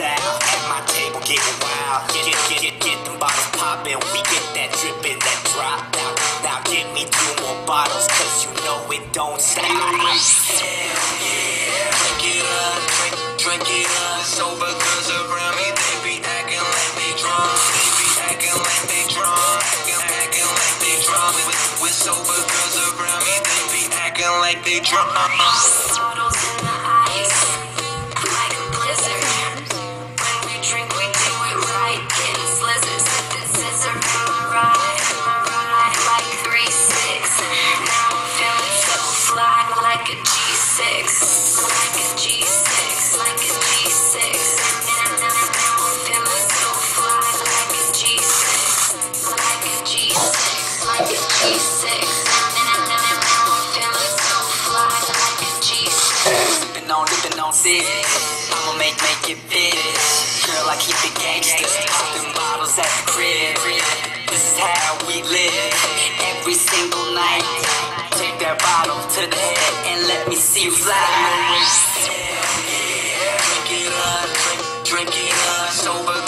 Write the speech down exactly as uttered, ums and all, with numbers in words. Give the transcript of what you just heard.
style. At my table getting wild. Get, get, get, get, get them bottles poppin'. We get that drippin', that drop. Now, now give me two more bottles, cause you know it don't stop. Hell yeah. Drink it up, drink, drink it up. Sober girls around me, they be acting like they drunk. They be acting like they drunk. Acting, acting like they drunk. With, with sober girls around me, they be acting like they drunk. Bottles in the ice, like a blizzard. When we drink, we do it right. Getting slizzers, sipping scissor in my ride, in my ride, like three six. Now I'm feeling so fly, like a G six, like a G six, like a G six. Now, now, now I'm feeling so fly, like a G six, like a G six, like a G six. Now, now, now, now I'm feeling so fly, like a G six. Sippin' on, dippin' on six. I'ma make, make it fit. Girl, I keep it gangsta. Poppin' bottles at the crib. This is how we live. Every single night. Take that bottle to the head and let me see you fly. Hell yeah. Drink it up, drink, drink it up. Sober